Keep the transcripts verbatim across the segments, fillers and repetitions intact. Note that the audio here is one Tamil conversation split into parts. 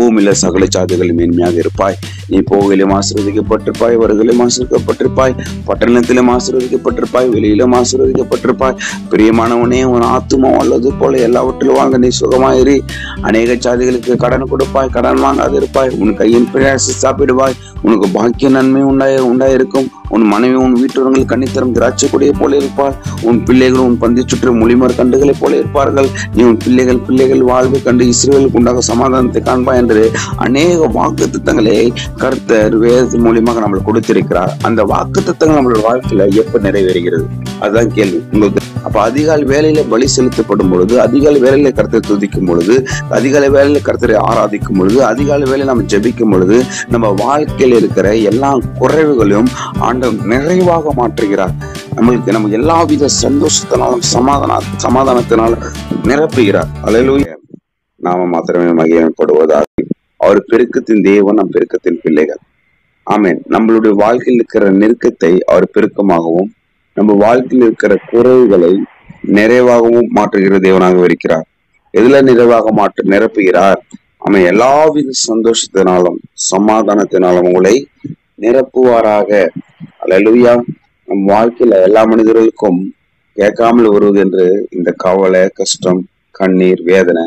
பூமியில சகல சாதிகள் மேன்மையாக இருப்பாய். நீ போகையிலும் ஆசீர்வதிக்கப்பட்டிருப்பாய், வருகையிலும் ஆசீர்வதிக்கப்பட்டிருப்பாய், பட்டணத்திலும் ஆசீர்வதிக்கப்பட்டிருப்பாய், வெளியிலும் ஆசீர்வதிக்கப்பட்டிருப்பாய். பிரியமானவனே, உன் ஆத்துமா அல்லது போல எல்லாவற்றிலும் வாங்க நீ சுகமாயிரு. அநேக சாதிகளுக்கு கடன் கொடுப்பாய், கடன் வாங்காது இருப்பாய். உன் கையின் பிரயாசி சாப்பிடுவாய். உனக்கு பாக்கிய நன்மை உண்டாய உண்டாயிருக்கும். உன் மனைவி உன் வீட்டுறவங்கள் கன்னித்தரம் திராட்சை கொடியை போல இருப்பார். உன் பிள்ளைகள் உன் பந்தி சுற்று மொழிமர் கண்டுகளை போல இருப்பார்கள். நீ உன் பிள்ளைகள் பிள்ளைகள் வாழ்வை கண்டு இஸ்ரவேலுக்கு உண்டாக சமாதானத்தை காண்பாய் என்று அநேக வாக்கு திட்டங்களை கர்த்தர் வேத மூலியமாக நம்மளுக்கு கொடுத்திருக்கிறார். அந்த வாக்கு திட்டங்கள் நம்மளோட வாழ்க்கையில எப்ப நிறைவேறுகிறது? அதுதான் கேள்வி உங்களுக்கு. அப்ப அதிகாலை வேலையில பலி செலுத்தப்படும் பொழுது, அதிகாலை வேலையில கர்த்தரை துதிக்கும் பொழுது, அதிகாலை வேலையில கர்த்தரை ஆராதிக்கும் பொழுது, அதிகாலை வேலையில நம்ம ஜெபிக்கும் பொழுது, நம்ம வாழ்க்கையில இருக்கிற எல்லா குறைவுகளையும் ஆண்டவர் நிறைவாக மாற்றுகிறார். நம்மளுக்கு நம்ம எல்லாவித சந்தோஷத்தினாலும் சமாதான சமாதானத்தினாலும் நிரப்புகிறார். அல்லேலூயா. நாம மாத்திரமே மகிமைப்படுவதாக. அவர் பெருக்கத்தின் தேவன், நம் பெருக்கத்தின் பிள்ளைகள். ஆமென். நம்மளுடைய வாழ்க்கையில் இருக்கிற நெருக்கத்தை அவர் பெருக்கமாகவும், நம்ம வாழ்க்கையில் இருக்கிற குறைவுகளை நிறைவாகவும் மாற்றுகிற தேவனாக இருக்கிறார். எதுல நிறைவாக மாற்று நிரப்புகிறார்? அவன் எல்லாவித சந்தோஷத்தினாலும் சமாதானத்தினாலும் உங்களை நிரப்புவாராக. அல்லேலூயா. நம் வாழ்க்கையில எல்லா மனிதர்களுக்கும் கேட்காமல் வருவது என்று இந்த கவலை, கஷ்டம், கண்ணீர், வேதனை,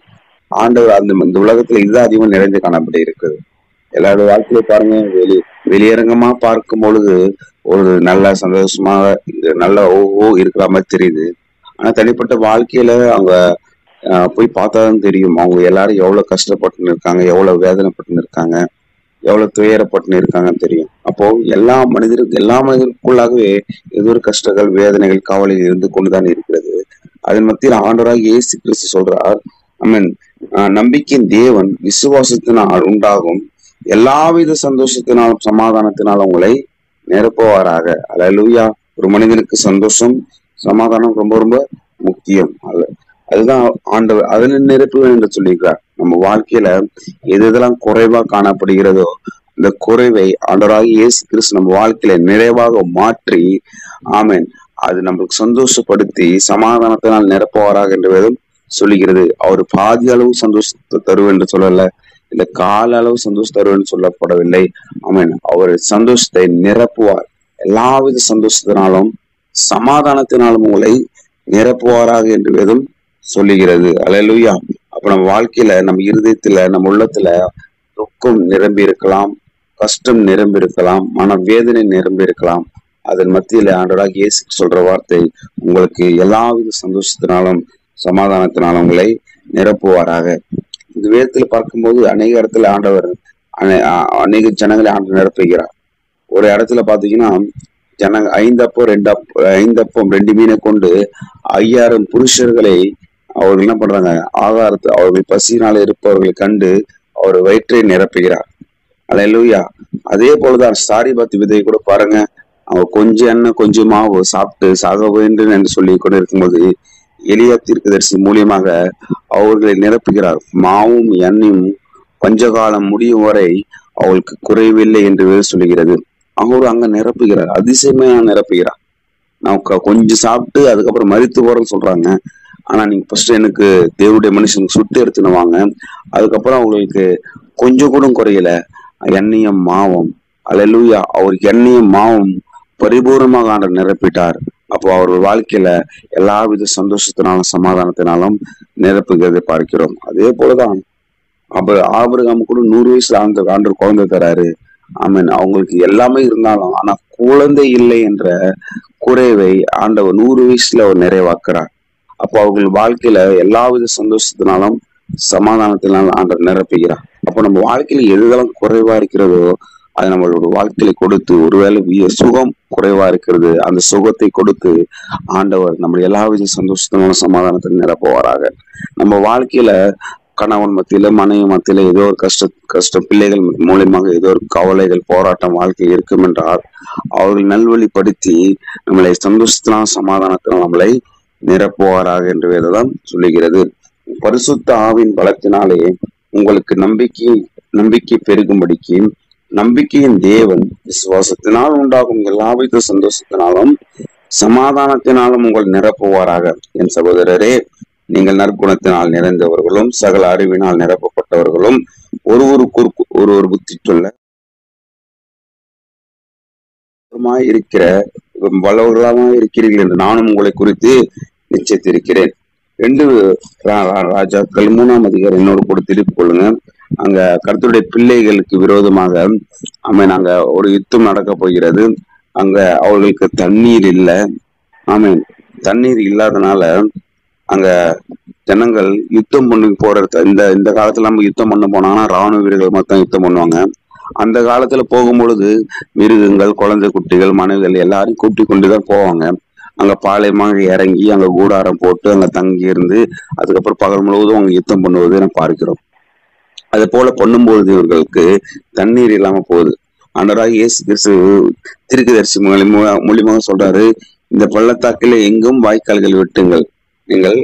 ஆண்டவர் அந்த இந்த உலகத்துல இதுதான் அதிகமா நிறைந்து காணப்பட்டு இருக்குது. எல்லாருடைய வாழ்க்கையில பாருங்க, வெளி வெளியரங்கமா பார்க்கும் பொழுது ஒரு நல்ல சந்தோஷமாக நல்ல ஓ இருக்கிற மாதிரி தெரியுது. ஆனா தனிப்பட்ட வாழ்க்கையில அவங்க ஆஹ் போய் பார்த்தாதான் தெரியும் அவங்க எல்லாரும் எவ்வளவு கஷ்டப்பட்டு இருக்காங்க, எவ்வளவு வேதனைப்பட்டு இருக்காங்க, எவ்வளவு துயரப்பட்டு இருக்காங்கன்னு தெரியும். அப்போ எல்லா மனிதருக்கு எல்லா மனிதருக்குள்ளாகவே ஏதோ ஒரு கஷ்டங்கள், வேதனைகள், கவலைகள் இருந்து கொண்டுதான் இருக்கிறது. அதன் மத்தியில் ஆண்டவராக இயேசு கிறிஸ்து சொல்றார், ஐ மீன் நம்பிக்கையின் தேவன் விசுவாசத்தினால் உண்டாகும் எல்லாவித சந்தோஷத்தினாலும் சமாதானத்தினாலும் உங்களை நிரப்புவாராக. அல்லேலூயா. ஒரு மனிதனுக்கு சந்தோஷம், சமாதானம் ரொம்ப ரொம்ப முக்கியம். அல்ல அதுதான் ஆண்டவர் அதில் நிரப்புவேன் என்று சொல்லியிருக்கிறார். நம்ம வாழ்க்கையில எது எதெல்லாம் குறைவா காணப்படுகிறதோ இந்த குறைவை ஆண்டவராக இயேசு கிறிஸ்து நம்ம வாழ்க்கையில நிறைவாக மாற்றி, ஆமென், அது நம்மளுக்கு சந்தோஷப்படுத்தி சமாதானத்தினால் நிரப்புவாராக என்று வேதம் சொல்லுகிறது. அவர் பாதி அளவு சந்தோஷத்தை தருவேன் என்று சொல்லல, இல்ல கால அளவு சந்தோஷம் தருவேன் சொல்லப்படவில்லை. ஆமென். அவர் சந்தோஷத்தை நிரப்புவார். எல்லாவித சந்தோஷத்தினாலும் சமாதானத்தினாலும் உங்களை நிரப்புவாராக என்று வேதம் சொல்லுகிறது. அல்லேலூயா. அப்ப நம்ம வாழ்க்கையில, நம்ம இருதயத்துல, நம்ம உள்ளத்துல துக்கம் நிரம்பி இருக்கலாம், கஷ்டம் நிரம்பி இருக்கலாம், மன வேதனை நிரம்பி இருக்கலாம். அதன் மத்தியில ஆண்டவராக இயேசு சொல்ற வார்த்தை, உங்களுக்கு எல்லாவித சந்தோஷத்தினாலும் சமாதானத்தினாலும் உங்களை நிரப்புவாராக. இந்த வேதத்துல பார்க்கும்போது அநேக இடத்துல ஆண்டவர் அநேக ஜனங்களை ஆண்டு நிரப்புகிறார். ஒரு இடத்துல பாத்தீங்கன்னா ஜனங்க ஐந்தப்போ ரெண்டு அப்போ ஐந்தப்பம் ரெண்டு மீனை கொண்டு ஐயாயிரம் புருஷர்களை அவர்கள் என்ன பண்றாங்க, ஆகாரத்தை அவர்கள் பசியினால இருப்பவர்களை கண்டு அவர் வயிற்றை நிரப்புகிறார். அல்லேலூயா. அதே போலதான் சாரிபாத் விதையை கூட பாருங்க, அவங்க கொஞ்சம் எண்ணெய் கொஞ்சம் மாவு சாப்பிட்டு சாக வேண்டும் என்று சொல்லி கொண்டு இருக்கும்போது எலியா தீர்க்கதரிசி மூலியமாக அவர்களை நிரப்புகிறார். மாவும் எண்ணெயும் பஞ்சகாலம் முடியும் வரை அவளுக்கு குறைவில்லை என்று சொல்லுகிறது. அவரு அங்க நிரப்புகிறார், அதிசயமா நிரப்புகிறார். நான் கொஞ்சம் சாப்பிட்டு அதுக்கப்புறம் மரித்து போறேன்னு சொல்றாங்க. ஆனா நீங்க ஃபர்ஸ்ட் எனக்கு தேவனுடைய மனுஷனுக்கு சுட்டு எடுத்துன்னு வாங்க, அதுக்கப்புறம் அவங்களுக்கு கொஞ்சம் கூட குறையல, எண்ணெயும் மாவும். அல்லேலூயா. அவருக்கு எண்ணெயும் மாவும் பரிபூர்ணமாக ஆண்டவர் நிரப்பிட்டார். அப்போ அவர் வாழ்க்கையில எல்லாவித சந்தோஷத்தினாலும் சமாதானத்தினாலும் நிரப்புகிறதை பார்க்கிறோம். அதே போலதான் அப்ப ஆபிரகாம் கூட நூறு வயசுல ஆண்டு ஆண்டவர் குழந்தை தராரு. ஆமீன். அவங்களுக்கு எல்லாமே இருந்தாலும் ஆனா குழந்தை இல்லை என்ற குறைவை ஆண்டவர் நூறு வயசுல அவர் நிறைவாக்குறார். அப்போ அவர்கள் வாழ்க்கையில எல்லாவித சந்தோஷத்தினாலும் சமாதானத்தினாலும் ஆண்டவர் நிரப்புகிறார். அப்போ நம்ம வாழ்க்கையில எதுதெல்லாம் குறைவா இருக்கிறதோ அது நம்மளோட வாழ்க்கையில கொடுத்து, ஒருவேளை சுகம் குறைவா இருக்கிறது, அந்த சுகத்தை கொடுத்து ஆண்டவர் நம்ம எல்லாவித சந்தோஷத்தினாலும் சமாதானத்தில் நிரப்புவாராக. நம்ம வாழ்க்கையில கணவன் மத்தியில, மனைவி மத்தியில ஏதோ ஒரு கஷ்ட கஷ்டம் பிள்ளைகள் மூலியமாக ஏதோ ஒரு கவலைகள், போராட்டம் வாழ்க்கை இருக்கும் என்றால் அவர்கள் நல்வழிப்படுத்தி நம்மளை சந்தோஷத்தினால் சமாதானத்தினால் நம்மளை நிரப்புவாராக என்று வேதம் சொல்லுகிறது. பரிசுத்த ஆவின் பலத்தினாலே உங்களுக்கு நம்பிக்கை நம்பிக்கை பெருகும்படிக்கு நம்பிக்கையின் தேவன் விசுவாசத்தினால் உண்டாகும் எல்லாவித சந்தோஷத்தினாலும் சமாதானத்தினாலும் உங்கள் நிரப்புவாராக. என் சகோதரரே, நீங்கள் நற்குணத்தினால் நிறைந்தவர்களும் சகல அறிவினால் நிரப்பப்பட்டவர்களும் ஒருவருக்கு ஒரு ஒரு புத்தி சொல்ல இருக்கிற வல்லவர்களாக இருக்கிறீர்கள் என்று நானும் உங்களை குறித்து நிச்சயித்திருக்கிறேன். ரெண்டு ராஜாக்கள் மூணாம் அதிகாரம் என்னோடு கூட திருப்பி கொள்ளுங்க. அங்க கர்த்தருடைய பிள்ளைகளுக்கு விரோதமாக ஆமேன் அங்க ஒரு யுத்தம் நடக்க போகிறது. அங்க அவர்களுக்கு தண்ணீர் இல்லை. ஆமேன் தண்ணீர் இல்லாதனால அங்க ஜனங்கள் யுத்தம் பண்ணி போறது. இந்த இந்த காலத்துல நம்ம யுத்தம் பண்ண போனாங்கன்னா ராணுவ வீரர்கள் மட்டும் யுத்தம் பண்ணுவாங்க. அந்த காலத்துல போகும்பொழுது மிருகங்கள், குழந்தை குட்டிகள், மனைவிகள் எல்லாரையும் கூட்டி கொண்டுதான் போவாங்க. அங்க பாளையமாக இறங்கி அங்க கூடாரம் போட்டு அங்க தங்கி இருந்து அதுக்கப்புறம் பகல் முழுவதும் அங்க யுத்தம் பண்ணுவதை நம்ம பார்க்கிறோம். அது போல பண்ணும்பொழுது இவர்களுக்கு தண்ணீர் இல்லாம போகுது. ஆண்டவராக இயேசு கிறிஸ்து தீர்க்கதரிசி மூலியமாக சொல்றாரு, இந்த பள்ளத்தாக்கில எங்கும் வாய்க்கால்கள் வெட்டுங்கள். நீங்கள்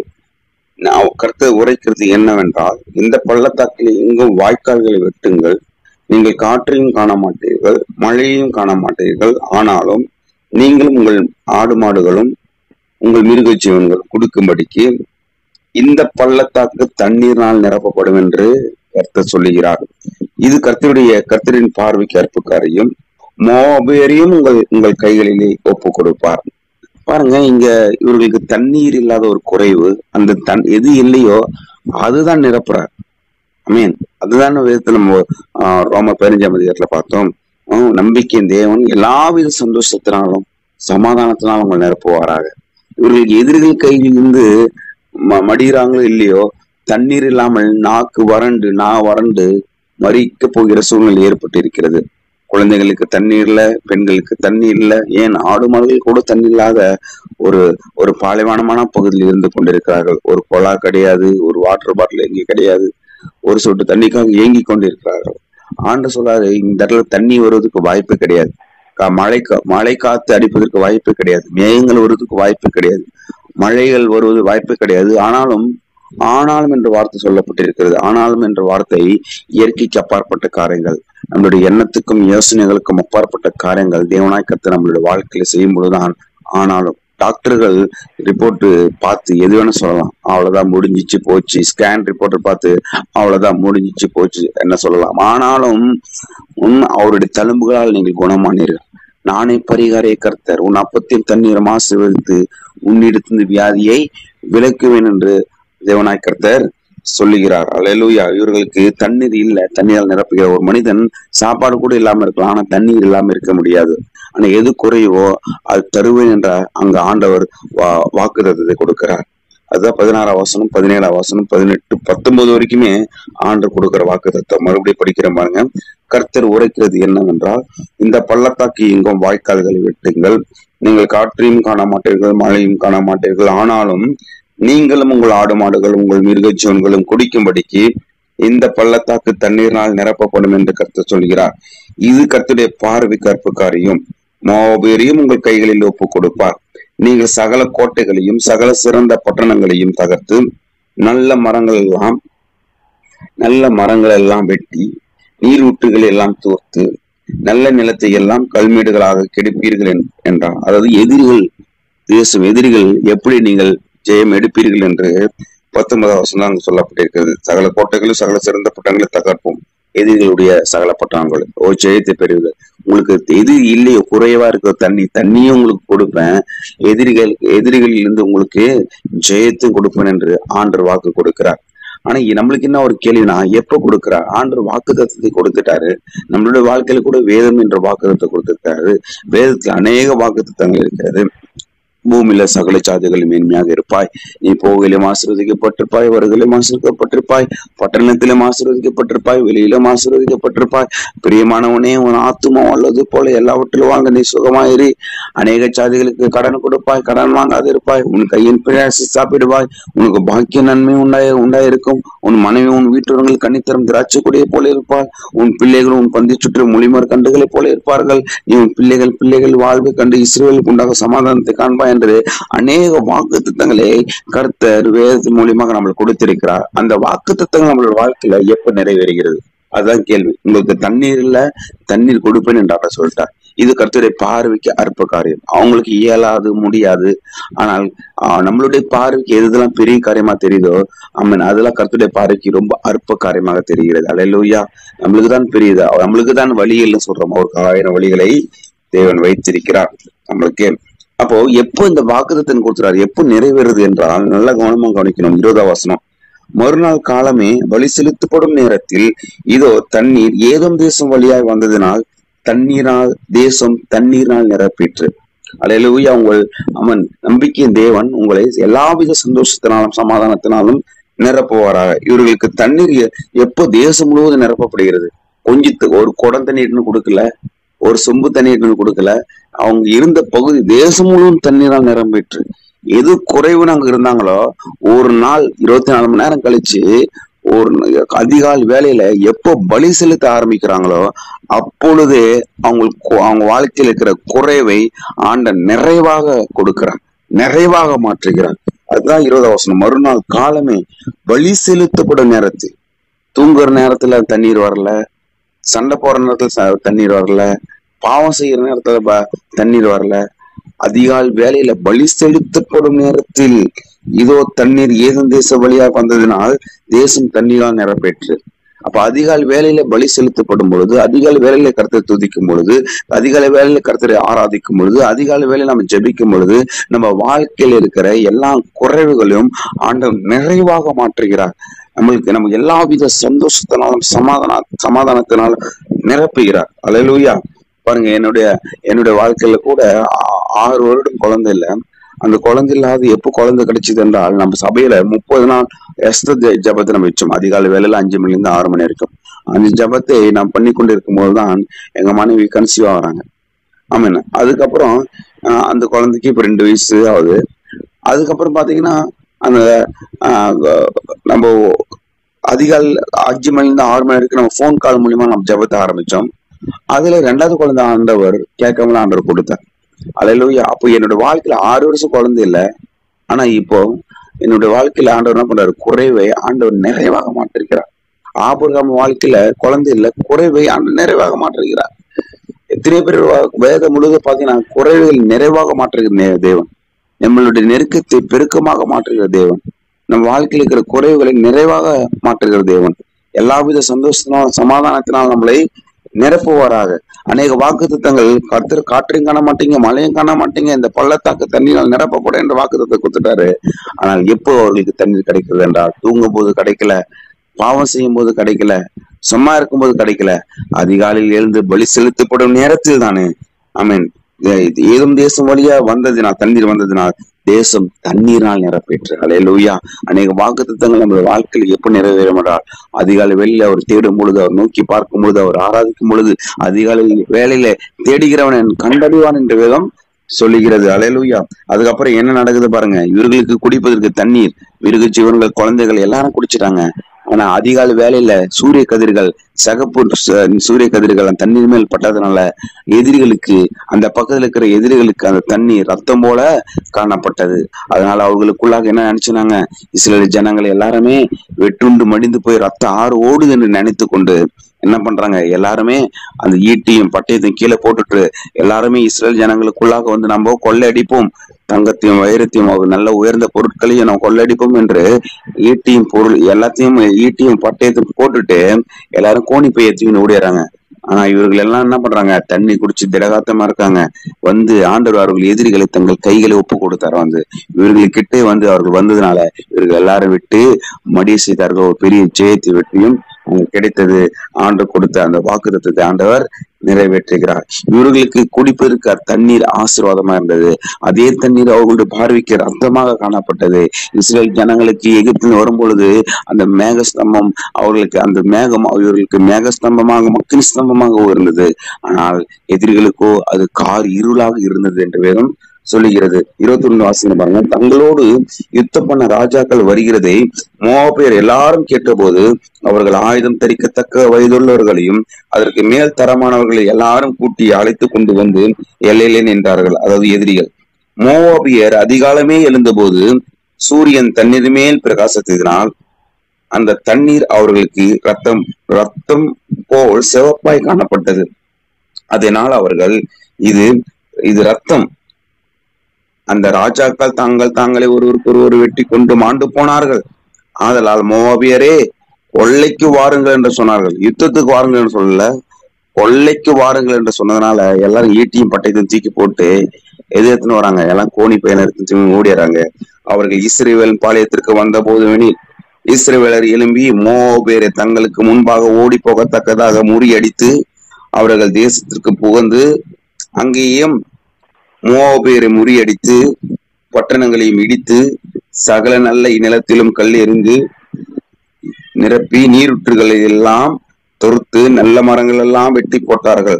கர்த்தர் உரைக்கிறது என்னவென்றால், இந்த பள்ளத்தாக்கில் எங்கும் வாய்க்கால்களை வெட்டுங்கள். நீங்கள் காற்றையும் காண மாட்டீர்கள், மழையையும் காண மாட்டீர்கள். ஆனாலும் நீங்களும் உங்கள் ஆடு மாடுகளும் உங்கள் மிருக ஜீவன்கள் கொடுக்கும்படிக்கு இந்த பள்ளத்தாக்கு தண்ணீரினால் நிரப்பப்படும் என்று கர்த்தர் சொல்லுகிறார். இது கர்த்தருடைய கர்த்தரின் பார்வைக்கு அற்புக்காரையும் மோபேரையும் உங்கள் உங்கள் கைகளிலே ஒப்பு கொடுப்பார். பாருங்க, இங்க இவர்களுக்கு தண்ணீர் இல்லாத ஒரு குறைவு. அந்த தன் எது இல்லையோ அதுதான் நிரப்புறார். மீன் அதுதான் வேதத்துல நம்ம ஆஹ் ரோம பதினஞ்சாம் அதிகாரத்துல பார்த்தோம். நம்பிக்கையின் தேவன் எல்லாவித சந்தோஷத்தினாலும் சமாதானத்தினாலும் அவங்க நிரப்புவாராக. இவர்களுக்கு எதிரிகள் கையில் இருந்து மடிகிறாங்களோ இல்லையோ, தண்ணீர் இல்லாமல் நாக்கு வறண்டு நா வறண்டு மறிக்க போகிற சூழ்நிலை ஏற்பட்டு இருக்கிறது. குழந்தைகளுக்கு தண்ணீர் இல்ல, பெண்களுக்கு தண்ணீர் இல்ல, ஏன் ஆடு மாடுகள் கூட தண்ணி இல்லாத ஒரு ஒரு பாலைவனமான பகுதியில் இருந்து கொண்டிருக்கிறார்கள். ஒரு குழா கிடையாது, ஒரு வாட்டர் பாட்டில் எங்கே கிடையாது, ஒரு சொட்டு தண்ணிக்காக ஏங்கி கொண்டிருக்கிறார்கள். ஆண்டு சொல்லாது, இந்த இடத்துல தண்ணி வருவதற்கு வாய்ப்பு கிடையாது. மழை மழை காத்து அடிப்பதற்கு வாய்ப்பு கிடையாது. மேகங்கள் வருவதற்கு வாய்ப்பு கிடையாது. மழைகள் வருவது வாய்ப்பு கிடையாது. ஆனாலும் ஆனாலும் என்ற வார்த்தை சொல்லப்பட்டிருக்கிறது. ஆனாலும் என்ற வார்த்தை இயற்கைக்கு அப்பாற்பட்ட காரியங்கள், நம்மளுடைய எண்ணத்துக்கும் யோசனைகளுக்கும் அப்பாற்பட்ட காரியங்கள் தேவனாய் கர்த்தர் நம்மளுடைய வாழ்க்கையில செய்யும் பொழுதுதான். ஆனாலும் டாக்டர்கள் ரிப்போர்ட் பார்த்து எது வேணும் சொல்லலாம், அவ்வளவுதான் முடிஞ்சிச்சு போச்சு. ஸ்கேன் ரிப்போர்ட் பார்த்து அவ்வளவுதான் முடிஞ்சிச்சு போச்சு என்ன சொல்லலாம். ஆனாலும் உன் அவருடைய தழும்புகளால் நீங்கள் குணமானீர்கள். நானே பரிகாரிய கர்த்தர், உன் அப்பத்தின் தண்ணீரை ஆசீர்வதித்து உன்னிடத்திலிருந்து வியாதியை விலக்குவேன் என்று தேவனாய் கர்த்தர் சொல்லுகிறார். அல்லேலூயா. இவர்களுக்கு தண்ணீர் இல்லை, தண்ணீரால் நிரப்புகிற ஒரு மனிதன் சாப்பாடு கூட இல்லாம இருக்கலாம், ஆனா தண்ணீர் இல்லாம இருக்க முடியாது. ஆனா எது குறைவோ அது தருவேன் என்ற அங்க ஆண்டவர் வா வாக்குத்தத்தத்தை கொடுக்கிறார். அதுதான் பதினாறாம் வசனம், பதினேழாம் வசனம், பதினெட்டு பத்தொன்பது வரைக்குமே ஆண்டவர் கொடுக்கிற வாக்குத்தத்தம். மறுபடியும் படிக்கிற பாருங்க. கர்த்தர் உரைக்கிறது என்னவென்றால், இந்த பள்ளத்தாக்கு எங்கும் வாய்க்கால்களை வெட்டுங்கள். நீங்கள் காற்றையும் காண மாட்டீர்கள், மழையும் காண மாட்டீர்கள். ஆனாலும் நீங்களும் உங்கள் ஆடு மாடுகள் உங்கள் மிருக ஜீவன்களும் குடிக்கும்படிக்கு இந்த பள்ளத்தாக்கு தண்ணீரினால் நிரப்பப்படும் என்று கர்த்தர் சொல்கிறார். இது கர்த்தருடைய பார்வை கற்புக்காரியும் மோபேரையும் உங்கள் கைகளில் ஒப்பு கொடுப்பார். நீங்கள் சகல கோட்டைகளையும் சகல சிறந்த பட்டணங்களையும் தகர்த்து நல்ல மரங்கள் எல்லாம் நல்ல மரங்கள் எல்லாம் வெட்டி நீரூற்றுகளை எல்லாம் தூர்த்து நல்ல நிலத்தை எல்லாம் கல்மேடுகளாக கெடுப்பீர்கள் என்றார். அதாவது எதிரிகள் தேசம் எதிரிகள் எப்படி நீங்கள் ஜெயம் எடுப்பீர்கள் என்று பத்தொன்பதாம் வருஷம் தான் சொல்லப்பட்டிருக்கிறது. சகல கோட்டைகளும் சகல சிறந்த பட்டணங்களை தகர்ப்போம், எதிரிகளுடைய சகல பட்டணங்கள் ஓ ஜெயத்தை பெறுவீர்கள். உங்களுக்கு எது இல்லையோ குறைவா இருக்கிற தண்ணி தண்ணியும் உங்களுக்கு கொடுப்பேன், எதிரிகள் எதிரிகளில் இருந்து உங்களுக்கு ஜெயத்தையும் கொடுப்பேன் என்று ஆண்டவர் வாக்கு கொடுக்கிறார். ஆனா நம்மளுக்கு என்ன ஒரு கேள்வினா, எப்ப கொடுக்கிறார்? ஆண்டவர் வாக்கு தத்துவத்தை கொடுத்துட்டாரு. நம்மளுடைய வாழ்க்கையில கூட வேதம் என்ற வாக்கு தத்துவத்தை கொடுத்திருக்காரு. வேதத்துல அநேக வாக்கு தத்துவங்கள் இருக்கிறது. பூமியில சகல சாதிகளும் மேன்மையாக இருப்பாய், நீ போகிலும் ஆசீர்வதிக்கப்பட்டிருப்பாய், வருகிலும் ஆசீர்வதிக்கப்பட்டிருப்பாய், பட்டணத்திலும் ஆசீர்வதிக்கப்பட்டிருப்பாய், வெளியிலும் ஆசீர்வதிக்கப்பட்டிருப்பாய். பிரியமானவனே, உன் ஆத்துமா அல்லது போல எல்லாவற்றிலும் வாங்க நீ சுகமாயிரு. அநேக சாதிகளுக்கு கடன் கொடுப்பாய், கடன் வாங்காது இருப்பாய். உன் கையின் பிரயாசி சாப்பிடுவாய், உனக்கு பாக்கிய நன்மை உண்டாய உண்டாயிருக்கும். உன் மனைவி உன் வீட்டுறவர்கள் கனித்தரும் திராட்சை கொடியை போல இருப்பாள். உன் பிள்ளைகள் உன் பந்தி சுற்று மொழிமர் கண்டுகளை போல இருப்பார்கள். நீ உன் பிள்ளைகள் பிள்ளைகள் வாழ்வை கண்டு இஸ்ரவேலுக்கு உண்டாக சமாதானத்தை காண்பாய் என்று அநேக வாக்கு திட்டங்களை கர்த்தர் வேதத்தின் மூலியமாக நம்மளுக்கு கொடுத்திருக்கிறார். அந்த வாக்கு திட்டங்கள் நம்மளோட வாழ்க்கையில எப்ப நிறைவேறுகிறது? அதுதான் கேள்வி. உங்களுக்கு தண்ணீர் இல்ல, தண்ணீர் கொடுப்பேன் என்றார சொல்லிட்டார். இது கர்த்தருடைய பார்வைக்கு அற்ப காரியம். அவங்களுக்கு இயலாது, முடியாது. ஆனால் ஆஹ் நம்மளுடைய பார்வைக்கு எதுலாம் பெரிய காரியமா தெரியுதோ ஆமென், அதெல்லாம் கர்த்தருடைய பார்வைக்கு ரொம்ப அற்ப காரியமாக தெரிகிறது. அல்லேலூயா. நம்மளுக்கு தான் பெரியதா, நம்மளுக்கு தான் வழிகள்னு சொல்றோம். அவருக்கு ஆயிரம் வழிகளை தேவன் வைத்திருக்கிறார் நம்மளுக்கு. அப்போ எப்போ இந்த வாக்குத்தத்தம் கொடுக்கிறார், எப்போ நிறைவேறுது என்றால் நல்ல கவனமா கவனிக்கணும். இருபதாம் வசனம், மறுநாள் காலமே பலி செலுத்தப்படும் நேரத்தில் இதோ தண்ணீர் ஏதோம் தேசம் வழியாய் வந்ததினால் தண்ணீரால் தேசம் தண்ணீரால் நிரப்பிற்று. அல்லேலூயா. உங்கள் அவன் நம்பிக்கையின் தேவன் உங்களை எல்லாவித சந்தோஷத்தினாலும் சமாதானத்தினாலும் நிரப்புவாராக. இவர்களுக்கு தண்ணீர் எப்போ தேசம் முழுவதும் நிரப்பப்படுகிறது. கொஞ்சத்துக்கு ஒரு குடம் தண்ணீர்னு கொடுக்கல, ஒரு சொம்பு தண்ணீர்னு கொடுக்கல. அவங்க இருந்த பகுதி தேசம் முழுவதும் தண்ணீரால் நிரம்பிற்று. எது குறைவுன்னு அங்க இருந்தாங்களோ ஒரு நாள் இருபத்தி நாலு மணி நேரம் கழிச்சு ஒரு அதிகாலை வேலையில எப்போ பலி செலுத்த ஆரம்பிக்கிறாங்களோ அப்பொழுதே அவங்களுக்கு அவங்க வாழ்க்கையில் இருக்கிற குறைவை ஆண்ட நிறைவாக கொடுக்கிறான், நிறைவாக மாற்றுகிறான். அதுதான் இருபதாம் வசனம். மறுநாள் காலமே பலி செலுத்தப்படும் நேரத்தில், தூங்குற நேரத்துல தண்ணீர் வரல, சண்டை போற நேரத்துல தண்ணீர் வரல, பாவம் செய்யற நேரத்துல தண்ணீர் வரல, அதிகால் வேலையில பலி செலுத்தப்படும் நேரத்தில் இதோ தண்ணீர் ஏதும் தேச வழியா வந்ததினால் தேசம் தண்ணீரால் நிரப்பேற்று. அப்ப அதிகால் வேலையில பலி செலுத்தப்படும் பொழுது, அதிகால வேலையில கர்த்தரை துதிக்கும் பொழுது, அதிகால வேலையில கர்த்தரை ஆராதிக்கும் பொழுது, அதிகால வேலையில நம்ம ஜெபிக்கும் பொழுது நம்ம வாழ்க்கையில இருக்கிற எல்லா குறைவுகளையும் ஆண்டவர் நிறைவாக மாற்றுகிறார். நம்மளுக்கு நம்ம எல்லா வித சந்தோஷத்தினாலும் சமாதான சமாதானத்தினாலும் நிரப்புகிறார். அல்லேலூயா. பாருங்க, என்னுடைய என்னுடைய வாழ்க்கையில கூட ஆறு வருடம் குழந்தை இல்லை. அந்த குழந்தை இல்லாத எப்போ குழந்தை கிடைச்சது என்றால் நம்ம சபையில முப்பது நாள் எஸ்தர் ஜபத்தை நம்ம வச்சோம். அதிகாலை வேலையில அஞ்சு மணில இருந்து ஆறு மணி வரைக்கும் அந்த ஜபத்தை நாம் பண்ணி கொண்டு இருக்கும் போதுதான் எங்க மனைவி கன்சீவ் ஆகுறாங்க. ஆமாம். அதுக்கப்புறம் ஆஹ் அந்த குழந்தைக்கு இப்ப ரெண்டு வயசு ஆகுது. அதுக்கப்புறம் பாத்தீங்கன்னா அந்த ஆஹ் நம்ம அதிகாலை அஞ்சு மணில இருந்து ஆறு மணி வரைக்கும் நம்ம போன் கால் மூலியமா நம்ம ஜபத்தை ஆரம்பிச்சோம். அதுல ரெண்டாவது குழந்தை ஆண்டவர் கேட்காமல ஆண்டவர் கொடுத்தார். அல்லேலூயா. அப்போ என்னோட வாழ்க்கையில ஆறு வருஷம் குழந்தை இல்லை. ஆனா இப்போ என்னுடைய வாழ்க்கையில ஆண்டவர் என்ன பண்றாரு, குறைவை ஆண்டவர் நிறைவாக மாற்றிருக்கிறார். ஆபிரகாம் வாழ்க்கையில குழந்தை இல்லை, குறைவை ஆண்டவர் நிறைவாக மாற்றுகிறார். எத்தனை பேர் வேதம் முழுவதும் பாத்தீங்கன்னா குறைவுகள் நிறைவாக மாற்றுகிற தேவன், நம்மளுடைய நெருக்கத்தை பெருக்கமாக மாற்றுகிற தேவன், நம் வாழ்க்கையில் இருக்கிற குறைவுகளை நிறைவாக மாற்றுகிற தேவன், எல்லாவித சந்தோஷத்தினாலும் சமாதானத்தினால் நம்மளை நிரப்புவாராக. அநேக வாக்குத்தத்தங்கள் கர்த்தர் காற்றையும் காண மாட்டீங்க, மழையும் காண மாட்டீங்க, இந்த பள்ளத்தாக்கு தண்ணீரால் நிரப்பப்பட என்ற வாக்குத்தத்தை கொடுத்துட்டாரு. ஆனால் எப்போ அவர்களுக்கு தண்ணீர் கிடைக்கிறது என்றால் தூங்கும் போது கிடைக்கல, பாவம் செய்யும் போது கிடைக்கல, சும்மா இருக்கும்போது கிடைக்கல, அதிகாலையில் எழுந்து பலி செலுத்தப்படும் நேரத்தில் தானே. ஆமீன். ஏதும் தேசம் வழியா வந்ததினால் தண்ணீர் வந்ததினால் தேசம் தண்ணீரால் நிரப்பேற்று. அல்லேலூயா. அநேக வாக்குத்தத்தங்கள் நம்முடைய வாழ்க்கையில் எப்ப நிறைவேறும் என்றால் அதிகாலை வேலையில அவர் தேடும் பொழுது, அவர் நோக்கி பார்க்கும் பொழுது, அவர் ஆராதிக்கும் பொழுது, அதிகாலை வேலையில தேடுகிறவன் கண்டறிவான் என்ற வேதம் சொல்லுகிறது. அல்லேலூயா. அதுக்கப்புறம் என்ன நடக்குது பாருங்க, இவர்களுக்கு குடிப்பதற்கு தண்ணீர், மிருக ஜீவன்கள், குழந்தைகள் எல்லாரும் குடிச்சிட்டாங்க. ஆனா அதிகாலை வேலையில சூரிய கதிர்கள், சகப்பு சூரிய கதிர்கள் அந்த தண்ணீர் மேல் பட்டதுனால எதிரிகளுக்கு, அந்த பக்கத்துல இருக்கிற எதிரிகளுக்கு அந்த தண்ணீர் ரத்தம் போல காணப்பட்டது. அதனால அவர்களுக்குள்ளாக என்ன நினைச்சுனாங்க, இஸ்ரேல் ஜனங்கள் எல்லாருமே வெட்டுண்டு மடிந்து போய் ரத்தம் ஆறு ஓடுது என்று நினைத்து கொண்டு என்ன பண்றாங்க, எல்லாருமே அந்த ஈட்டியும் பட்டயத்தையும் கீழே போட்டுட்டு எல்லாருமே இஸ்ரேல் ஜனங்களுக்குள்ளாக வந்து நம்ம கொள்ளையடிப்போம், தங்கத்தையும் வைரத்தையும் நல்ல உயர்ந்த பொருட்களையும் நம்ம கொள்ளையடிப்போம் என்று ஈட்டியும் பொருள் எல்லாத்தையும் ஈட்டியும் பட்டயத்தையும் போட்டுட்டு எல்லாரும் கோணி போய் எத்தின்னு ஓடிடுறாங்க. ஆனா இவர்கள் எல்லாம் என்ன பண்றாங்க, தண்ணி குடிச்சு திடகாத்தமா இருக்காங்க. வந்து ஆண்டவர் அவர்கள் எதிரிகளை தங்கள் கைகளை ஒப்பு கொடுத்தாரு. வந்து இவர்களுக்கிட்டே வந்து அவர்கள் வந்ததுனால இவர்கள் எல்லாரும் விட்டு மடிய செய்தார்கள். ஒரு பெரிய ஜெயத்தை வெற்றியும் கிடைத்தது. ஆண்டு கொடுத்த அந்த வாக்குத்தத்தத்தை ஆண்டவர் நிறைவேற்றுகிறார். இவர்களுக்கு குடிப்பதற்கு தண்ணீர் ஆசீர்வாதமா இருந்தது. அதே தண்ணீர் அவர்களுடைய பார்வைக்கு ரத்தமாக காணப்பட்டது. இஸ்ரேல் ஜனங்களுக்கு எகிப்தில் வரும் பொழுது அந்த மேகஸ்தம்பம் அவர்களுக்கு, அந்த மேகம் இவர்களுக்கு மேகஸ்தம்பமாக மக்கள் ஸ்தம்பமாக இருந்தது. ஆனால் எதிரிகளுக்கோ அது கார் இருளாக இருந்தது என்று வேதம் சொல்லுகிறது. இருபத்தி ஒண்ணு வாசகம் பாருங்க. தங்களோடு யுத்தம் பண்ண ராஜாக்கள் வருகிறதை மோவாபியர் எல்லாரும் கேட்டபோது அவர்கள் ஆயுதம் தரிக்கத்தக்க வயதுள்ளவர்களையும் அதற்கு மேல் தரமானவர்களை எல்லாரும் கூட்டி அழைத்து கொண்டு வந்து எல்லையிலே நின்றார்கள். அதாவது எதிரிகள். மோவாபியர் அதிகாலமே எழுந்தபோது சூரியன் தண்ணீர் மேல் பிரகாசத்தினால் அந்த தண்ணீர் அவர்களுக்கு ரத்தம் ரத்தம் போல் சிவப்பாய் காணப்பட்டது. அதனால் அவர்கள் இது இது ரத்தம். அந்த ராஜாக்கள் தாங்கள் தாங்களை ஒருவருக்கு ஒருவர் வெட்டி கொண்டு மாண்டு போனார்கள். ஆதலால் மோவாபியரே கொள்ளைக்கு வாருங்கள் என்று சொன்னார்கள். யுத்தத்துக்கு வாருங்கள் என்று சொல்லல, கொள்ளைக்கு வாருங்கள் என்று சொன்னதுனால எல்லாரும் ஈட்டியும் பட்டயத்தையும் தூக்கி போட்டு எது எடுத்துன்னு வராங்க, எல்லாம் கோணி பையனை எடுத்து ஓடிறாங்க. அவர்கள் இஸ்ரவேல் பாளையத்திற்கு வந்த போது இஸ்ரவேலர் எழும்பி மோவாபியரை தங்களுக்கு முன்பாக ஓடி போகத்தக்கதாக முறியடித்து அவர்கள் தேசத்திற்கு புகுந்து அங்கேயும் மோவாபியரை முறியடித்து பட்டணங்களையும் இடித்து சகல நல்ல நிலத்திலும் கல் எறிந்து நிரப்பி நீருற்றுகளை எல்லாம் தொறுத்து நல்ல மரங்கள் எல்லாம் வெட்டி போட்டார்கள்.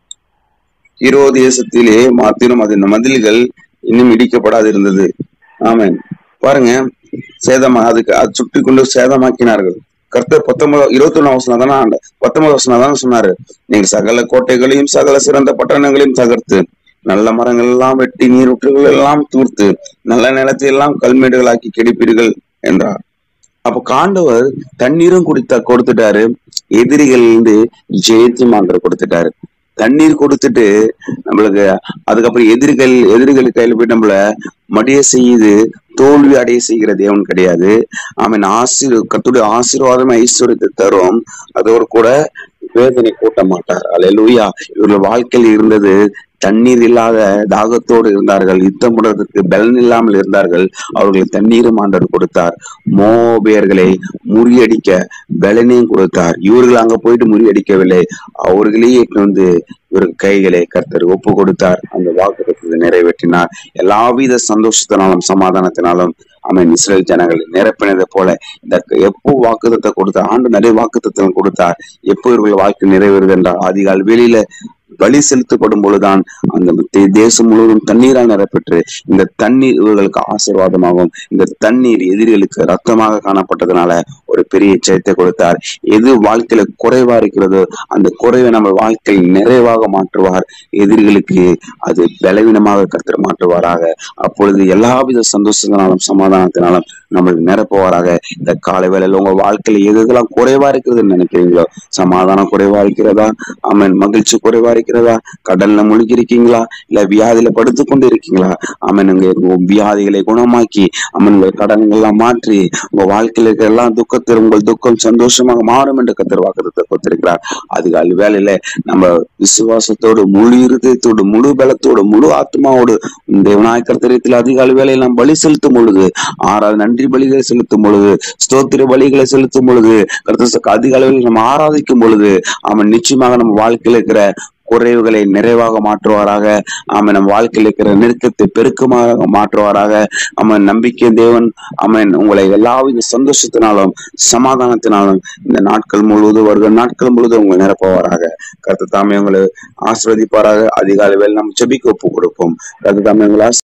ஈரோ தேசத்திலே மாத்திரம் அதன் மதில்கள் இன்னும் இடிக்கப்படாது இருந்தது. ஆமென். பாருங்க, சேதமா அதுக்கு அது சுற்றி கொண்டு சேதமாக்கினார்கள். கர்த்தர் பத்தொன்பது இருபத்தி ஒண்ணு வருஷம் தானே பத்தொன்பது வருஷம் தானே சொன்னாரு, நீங்க சகல கோட்டைகளையும் சகல சிறந்த பட்டணங்களையும் தகர்த்து நல்ல மரங்கள் எல்லாம் வெட்டி நீரூற்றுகள் எல்லாம் தூர்த்து நல்ல நிலத்தை எல்லாம் கல்மேடுகளாக்கி கெடுப்பீர்கள் என்றார். அப்ப காண்டவர் தண்ணீரும் குடித்த கொடுத்துட்டாரு, எதிரிகள் இருந்து ஜெயித்து மாண்ட கொடுத்துட்டாரு. தண்ணீர் கொடுத்துட்டு நம்மளுக்கு அதுக்கப்புறம் எதிரிகள் எதிரிகள் கையில போய் நம்மள மடிய செய்து தோல்வி அடைய செய்கிற தேவன் கிடையாது. அவன் ஆசீர் கர்த்தருடைய ஆசீர்வாதமே ஐஸ்வர்யத்தை தரும், அதோடு கூட வேதனை கூட்ட மாட்டார். அல்லேலூயா. இவர்கள் வாழ்க்கையில் இருந்தது தண்ணீர் இல்லாத தாகத்தோடு இருந்தார்கள், யுத்தம் பண்றதுக்கு பலன் இல்லாமல் இருந்தார்கள். அவர்களை தண்ணீரும் ஆண்டவர் கொடுத்தார். மோவாபியர்களை முறியடிக்க பலனையும் கொடுத்தார். இவர்கள் அங்க போயிட்டு முறியடிக்கவில்லை, அவர்களையே வந்து இவர்கள் கைகளை கர்த்தர் ஒப்பு கொடுத்தார். அந்த வாக்குத்தத்தத்தை நிறைவேற்றினார். எல்லாவித சந்தோஷத்தினாலும் சமாதானத்தினாலும் அவன் இஸ்ரேல் ஜனங்களை நிரப்பினதை போல இந்த எப்போ வாக்குத்தத்தை கொடுத்தார், ஆண்டு நிறைய வாக்குத்தத்தை கொடுத்தார். எப்போ இவர்கள் வாழ்க்கை நிறைவேறுது என்றால் அதிகால் வெளியில பலி செலுத்தப்படும் பொழுதுதான் அந்த தேசம் முழுவதும் தண்ணீரால் நிரப்பெற்று இந்த தண்ணீர் இவர்களுக்கு ஆசீர்வாதமாகும். இந்த தண்ணீர் எதிரிகளுக்கு ரத்தமாக காணப்பட்டதுனால ஒரு பெரிய ஜெயத்தை கொடுத்தார். எது வாழ்க்கையில குறைவா இருக்கிறதோ அந்த குறைவை நம்ம வாழ்க்கையில் நிறைவாக மாற்றுவார். எதிரிகளுக்கு அது பலவீனமாக கர்த்தர் மாற்றுவாராக. அப்பொழுது எல்லாவித சந்தோஷத்தினாலும் சமாதானத்தினாலும் நம்மளுக்கு நிரப்புவாராக. இந்த காலை வேளையில உங்க வாழ்க்கையில எது எதெல்லாம் குறைவா இருக்கிறதுன்னு நினைக்கிறீங்களோ, சமாதானம் குறைவா இருக்கிறதா, ஆமென், மகிழ்ச்சி குறைவா இருக்கிறதா, கடல்ல முழுகி இருக்கீங்களா, இல்ல வியாதியில படுத்து கொண்டு இருக்கீங்களா, ஆமென், உங்க வியாதிகளை குணமாக்கி ஆமென் உங்கள் கடன்கள் எல்லாம் மாற்றி உங்க வாழ்க்கையில இருக்கிற எல்லாம் துக்கத்தில் உங்கள் துக்கம் சந்தோஷமாக மாறும் என்று கர்த்தர் வாக்குத்தத்தை கொடுத்திருக்கிறார். அதுகால் வேலையில நம்ம விசுவாசத்தோடு முழு இருதயத்தோடு முழு பலத்தோடு முழு ஆத்மாவோடு தேவனாய கர்த்தரத்தில் அதிகாலை வேலையில் நாம் பலி செலுத்தும் பொழுது, ஆறாவது நன்றி பலிகளை செலுத்தும் பொழுது, ஸ்தோத்திர பலிகளை செலுத்தும் பொழுது, கர்த்தருக்கு அதிகாலையில் நம்ம ஆராதிக்கும் பொழுது அவன் நிச்சயமாக நம்ம வாழ்க்கையில் இருக்கிற குறைவுகளை நிறைவாக மாற்றுவாராக. அவன் நம் வாழ்க்கையில் இருக்கிற நெருக்கத்தை பெருக்கமாக மாற்றுவாராக. அவன் நம்பிக்கை தேவன் அவன் உங்களை எல்லாவித சந்தோஷத்தினாலும் சமாதானத்தினாலும் இந்த நாட்கள் முழுவதும் வருகிற நாட்கள் முழுவதும் உங்களை நிரப்புவாராக. கர்த்தர் தாமே உங்களை ஆசீர்வதிப்பாராக. அதிகாலை வேளை நாம் ஜெபிக்க ஒப்பு கொடுப்போம். கர்த்தர் தாமே உங்களை